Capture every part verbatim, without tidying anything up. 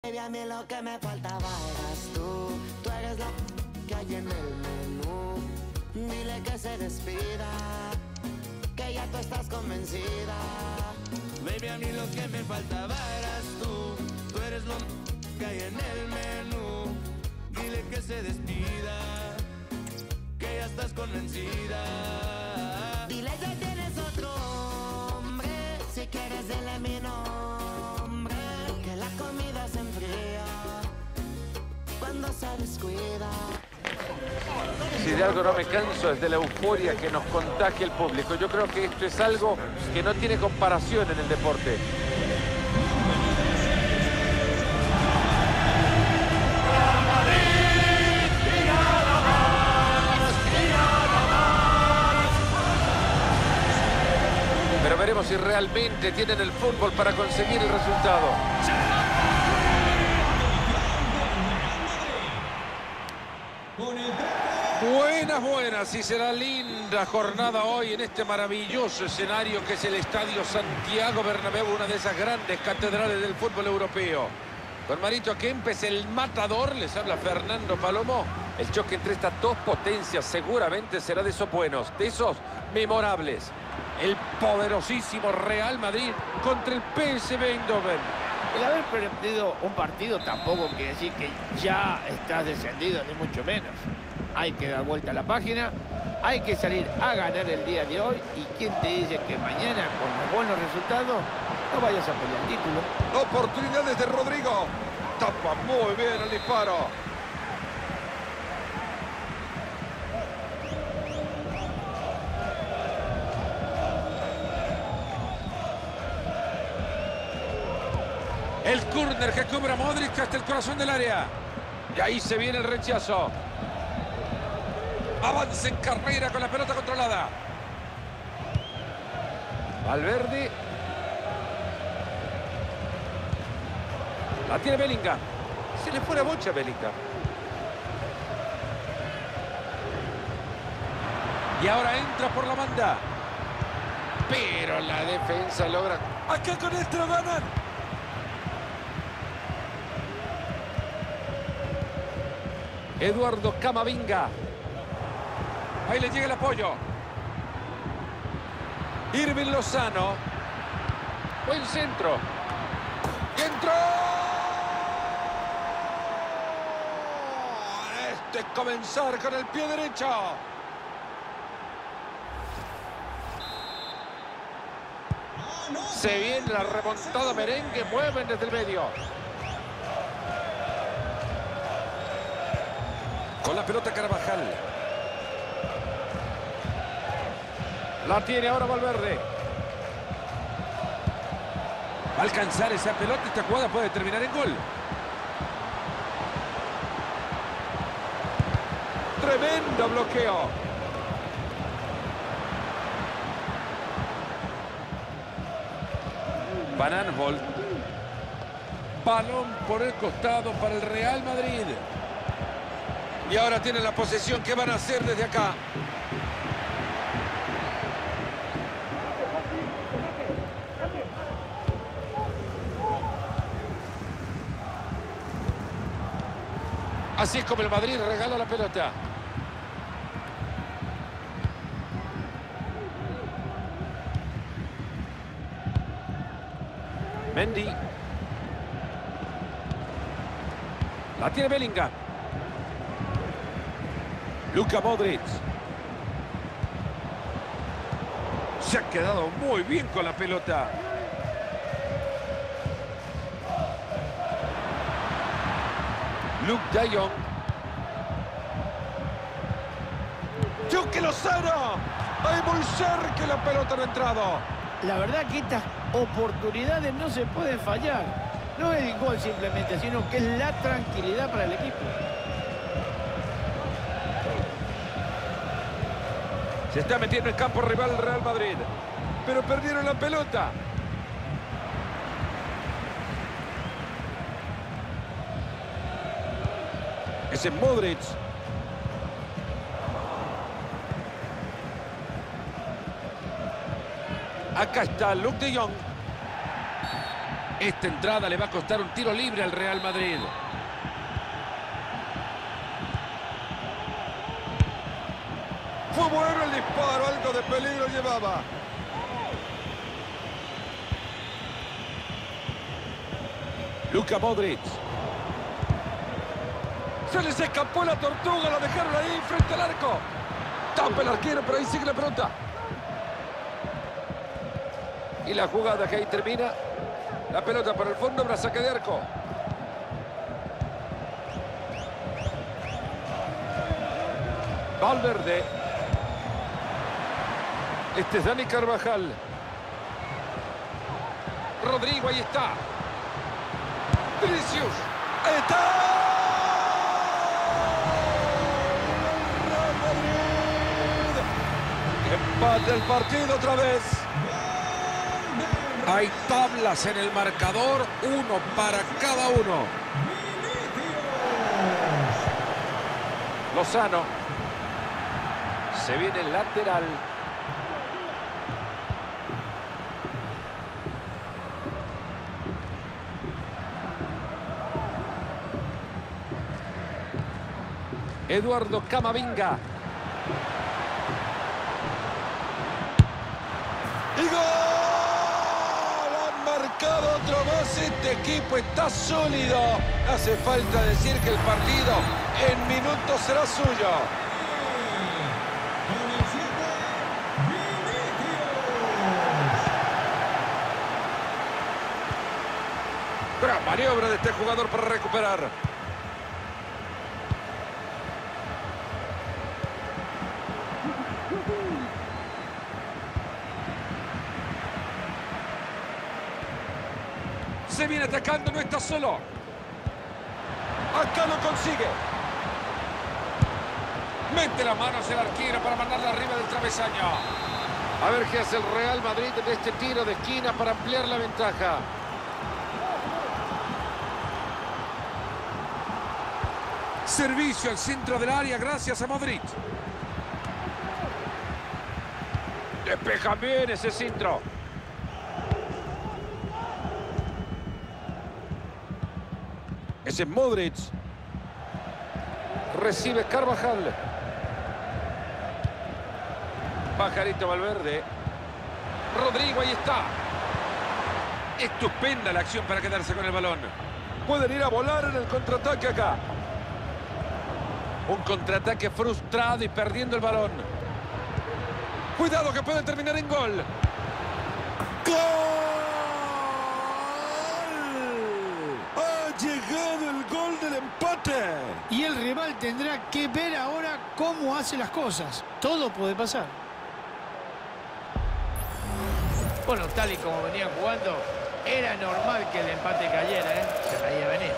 Baby, a mí lo que me faltaba eras tú. Tú eres la que hay en el menú. Dile que se despida, que ya tú estás convencida. Baby, a mí lo que me faltaba eras tú. Tú eres lo que hay en el menú. Dile que se despida, que ya estás convencida. Dile que tienes otro hombre, si quieres dile mi nombre. Que la comida se enfría cuando se descuida. Si de algo no me canso es de la euforia que nos contagia el público. Yo creo que esto es algo que no tiene comparación en el deporte. Pero veremos si realmente tienen el fútbol para conseguir el resultado. Buenas, buenas, y será linda jornada hoy en este maravilloso escenario que es el Estadio Santiago Bernabéu, una de esas grandes catedrales del fútbol europeo. Con Marito Kempes, el matador, les habla Fernando Palomo. El choque entre estas dos potencias seguramente será de esos buenos, de esos memorables. El poderosísimo Real Madrid contra el P S V Eindhoven. El haber perdido un partido tampoco quiere decir que ya estás descendido, ni mucho menos. Hay que dar vuelta a la página, hay que salir a ganar el día de hoy. ¿Y quién te dice que mañana, con los buenos resultados, no vayas a pelear el título? Oportunidades de Rodrigo. Tapa muy bien el disparo. El córner que cobra Modric hasta el corazón del área. Y ahí se viene el rechazo. Avanza en carrera con la pelota controlada. Valverde. La tiene Bellingham. Se le fue la bocha a Bellingham. Y ahora entra por la banda. Pero la defensa logra. Acá con esto ganan. Eduardo Camavinga. Ahí le llega el apoyo. Irving Lozano. Buen centro. Y entró. Este es comenzar con el pie derecho. Se viene la remontada merengue. Mueven desde el medio. Con la pelota Carvajal. La tiene ahora Valverde. Va a alcanzar esa pelota. Esta jugada puede terminar en gol. Tremendo bloqueo. Van Aanholt. Balón por el costado para el Real Madrid. Y ahora tienen la posesión. ¿Qué van a hacer desde acá? Así es como el Madrid regala la pelota. Mendy. La tiene Bellingham. Luka Modric. Se ha quedado muy bien con la pelota. Luke de Jong. ¡Chucky Lozano! ¡Ay, muy cerca! La pelota no ha entrado. La verdad que estas oportunidades no se pueden fallar. No es el gol simplemente, sino que es la tranquilidad para el equipo. Se está metiendo en campo rival el Real Madrid. Pero perdieron la pelota. Ese es Modric. Acá está Luke de Jong. Esta entrada le va a costar un tiro libre al Real Madrid. Fue bueno el disparo, algo de peligro llevaba. Luka Modric. Se les escapó la tortuga, la dejaron ahí frente al arco. Tapa el arquero, pero ahí sigue la pelota. Y la jugada que ahí termina. La pelota por el fondo, para saque de arco. Valverde. Este es Dani Carvajal. Rodrigo, ahí está. Vinicius. ¡Ahí está! Empate el partido otra vez. Hay tablas en el marcador, uno para cada uno. Lozano. Se viene el lateral. Eduardo Camavinga. ¡Y gol! Han marcado otro más. Este equipo está sólido. Hace falta decir que el partido en minutos será suyo. Gran maniobra de este jugador para recuperar. Se viene atacando, no está solo. Acá lo consigue. Mete las manos el arquero para mandarla arriba del travesaño. A ver qué hace el Real Madrid de este tiro de esquina para ampliar la ventaja. Servicio al centro del área gracias a Modric. Despejan bien ese centro. Ese es Modric. Recibe Carvajal. Pajarito Valverde. Rodrigo, ahí está. Estupenda la acción para quedarse con el balón. Pueden ir a volar en el contraataque acá. Un contraataque frustrado y perdiendo el balón. Cuidado que puede terminar en gol. ¡Gol! Ha llegado el gol del empate. Y el rival tendrá que ver ahora cómo hace las cosas. Todo puede pasar. Bueno, tal y como venían jugando, era normal que el empate cayera, ¿eh? Se veía venir.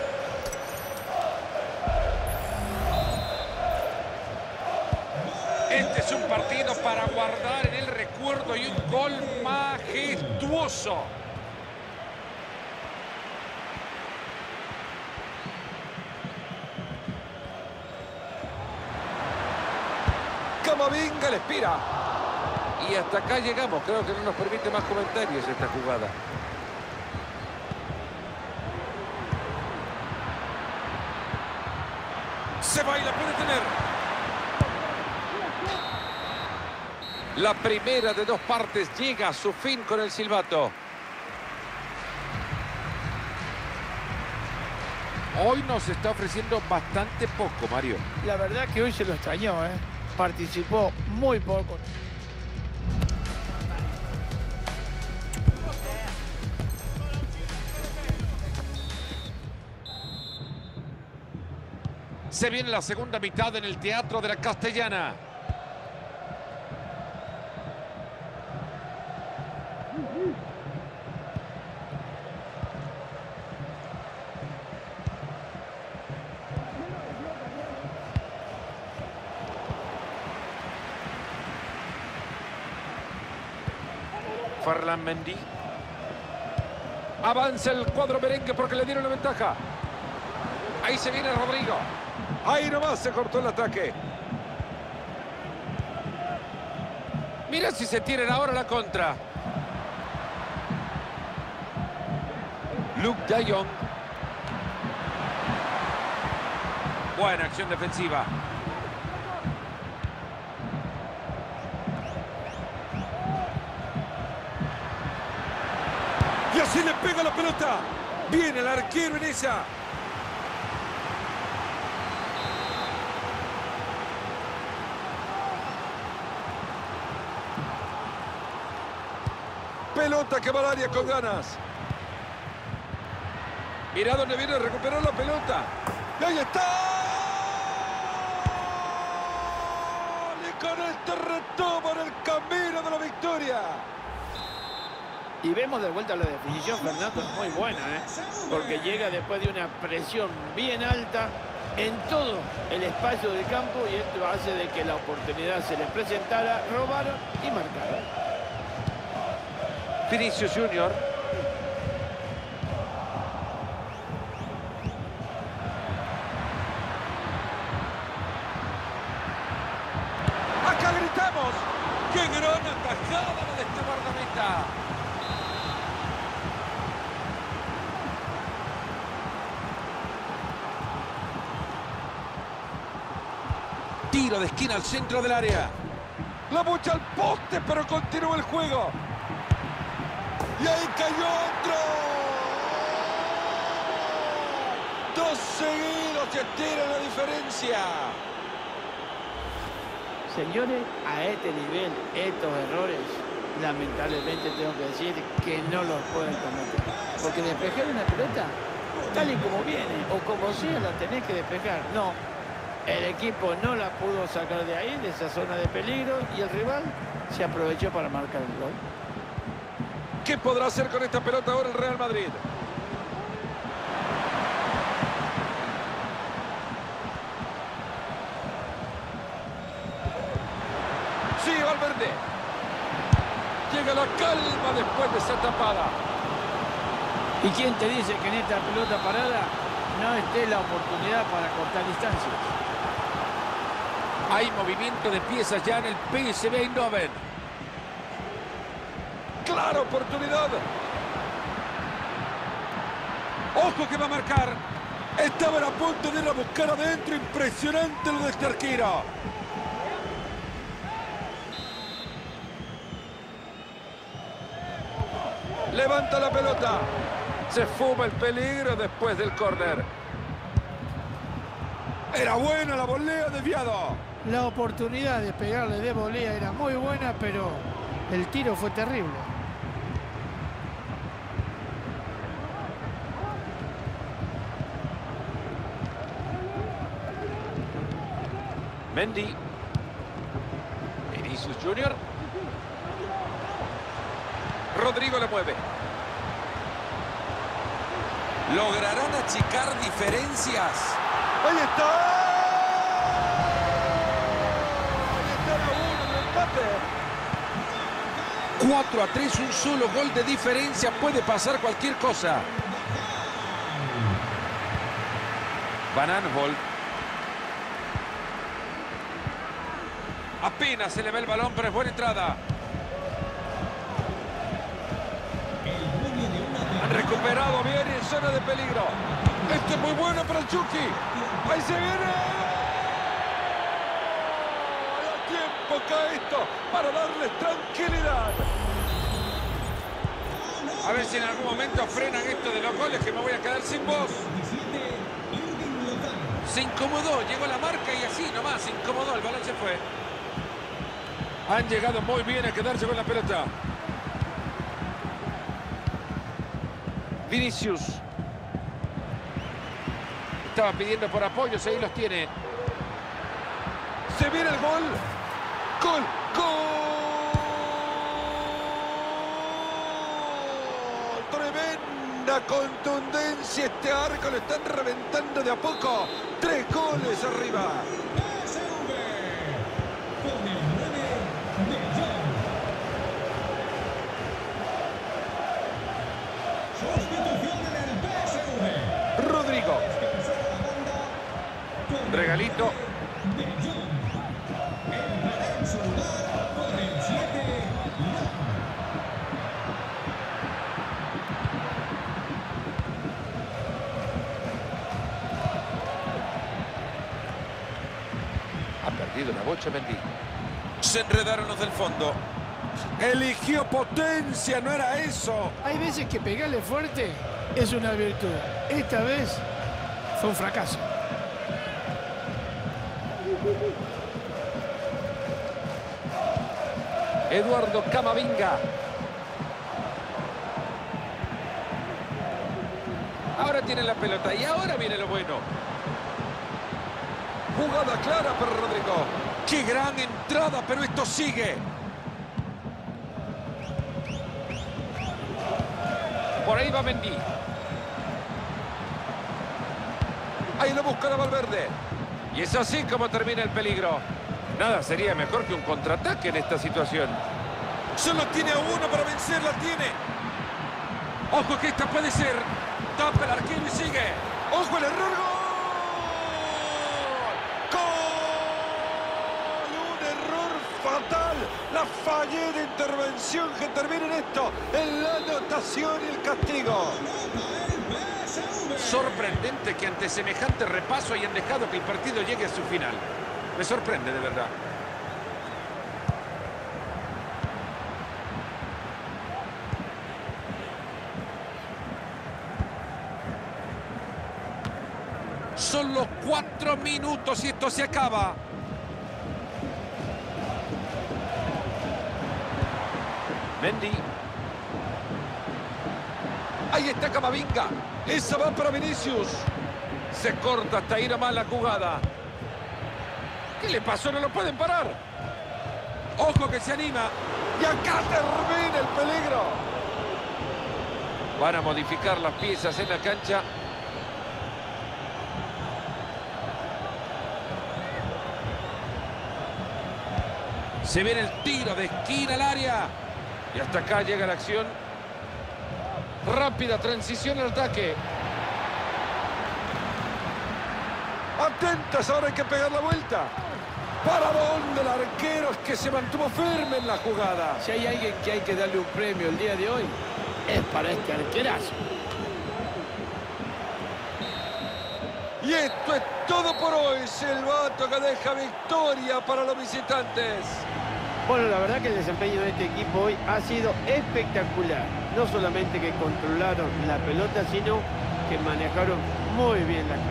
Este es un partido para guardar en el recuerdo y un gol majestuoso. Camavinga le expira. Y hasta acá llegamos. Creo que no nos permite más comentarios esta jugada. Se va y la puede tener. La primera de dos partes llega a su fin con el silbato. Hoy nos está ofreciendo bastante poco, Mario. La verdad que hoy se lo extrañó, ¿eh? Participó muy poco. Se viene la segunda mitad en el Teatro de la Castellana. Ferland Mendy. Avanza el cuadro merengue porque le dieron la ventaja. Ahí se viene Rodrigo. Ahí nomás se cortó el ataque. Mira si se tienen ahora la contra. Luke de Jong. Buena acción defensiva. Y así le pega la pelota. Viene el arquero en esa. Pelota que va al área con ganas. Mira dónde viene a recuperar la pelota. ¡Y ahí está! Y con este retoman el camino de la victoria. Y vemos de vuelta la definición, Fernando, es muy buena, ¿eh? Porque llega después de una presión bien alta en todo el espacio del campo y esto hace de que la oportunidad se les presentara, robaron y marcaron. Vinicius Junior. Acá gritamos. ¡Qué gran atajada de este guardameta! Tiro de esquina al centro del área. La bucha al poste, pero continúa el juego. Y ahí cayó otro. Dos seguidos se tira la diferencia. Señores, a este nivel, estos errores, lamentablemente tengo que decir que no los pueden cometer. Porque despejar una pelota, tal y como viene, o como sea, la tenés que despejar. No, el equipo no la pudo sacar de ahí, de esa zona de peligro, y el rival se aprovechó para marcar el gol. ¿Qué podrá hacer con esta pelota ahora el Real Madrid? Sí, Valverde. Llega la calma después de esa tapada. ¿Y quién te dice que en esta pelota parada no esté la oportunidad para cortar distancias? Hay movimiento de piezas ya en el P S V Eindhoven. ¡Clara oportunidad! ¡Ojo que va a marcar! Estaban a punto de ir a buscar adentro. Impresionante lo de este arquero. Levanta la pelota. Se fuma el peligro después del córner. Era buena la volea, desviado. La oportunidad de pegarle de volea era muy buena, pero el tiro fue terrible. Mendy. Vinicius Junior. Rodrigo le mueve. ¿Lograrán achicar diferencias? ¡Ahí está! ¡Ahí está la uno del empate! cuatro a tres, un solo gol de diferencia. Puede pasar cualquier cosa. Van Aanholt. Apenas se le ve el balón, pero es buena entrada. Han recuperado bien en zona de peligro. Este es muy bueno para el Chucky. Ahí se viene. A tiempo cae esto para darles tranquilidad. A ver si en algún momento frenan esto de los goles, que me voy a quedar sin voz. Se incomodó, llegó la marca y así nomás se incomodó, el balón se fue. Han llegado muy bien a quedarse con la pelota. Vinicius. Estaba pidiendo por apoyos, ahí los tiene. Se viene el gol. Gol, gol. Tremenda contundencia. Este arco lo están reventando de a poco. Tres goles arriba. Rodrigo. Regalito. perdido la bocha Mendy. Se enredaron los del fondo. Eligió potencia, no era eso. Hay veces que pegarle fuerte es una virtud. Esta vez fue un fracaso. Eduardo Camavinga. Ahora tiene la pelota y ahora viene lo bueno. Jugada clara para Rodrigo. ¡Qué gran entrada! Pero esto sigue. Por ahí va Mendy. Ahí lo busca la Valverde. Y es así como termina el peligro. Nada sería mejor que un contraataque en esta situación. Solo tiene a uno para vencer, la tiene. Ojo que esta puede ser. Tapa el arquero y sigue. ¡Ojo el error! ¡Gol! ¡Gol! Un error fatal. La fallida de intervención que termina en esto. En la anotación y el castigo. Sorprendente que ante semejante repaso hayan dejado que el partido llegue a su final. Me sorprende de verdad. Solo cuatro minutos y esto se acaba. Mendy. Ahí está Camavinga. Esa va para Vinicius. Se corta hasta ir a más la jugada. ¿Qué le pasó? No lo pueden parar. Ojo que se anima. Y acá termina el peligro. Van a modificar las piezas en la cancha. Se viene el tiro de esquina al área. Y hasta acá llega la acción. Rápida transición al ataque. Atentas, ahora hay que pegar la vuelta. ¿Para dónde el arquero? Es que se mantuvo firme en la jugada. Si hay alguien que hay que darle un premio el día de hoy, es para este arquerazo. Y esto es todo por hoy. Silbato que deja victoria para los visitantes. Bueno, la verdad que el desempeño de este equipo hoy ha sido espectacular. No solamente que controlaron la pelota, sino que manejaron muy bien la cancha.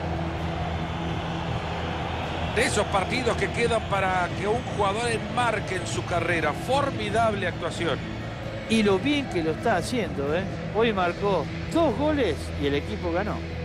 De esos partidos que quedan para que un jugador enmarque en su carrera. Formidable actuación. Y lo bien que lo está haciendo, ¿eh? Hoy marcó dos goles y el equipo ganó.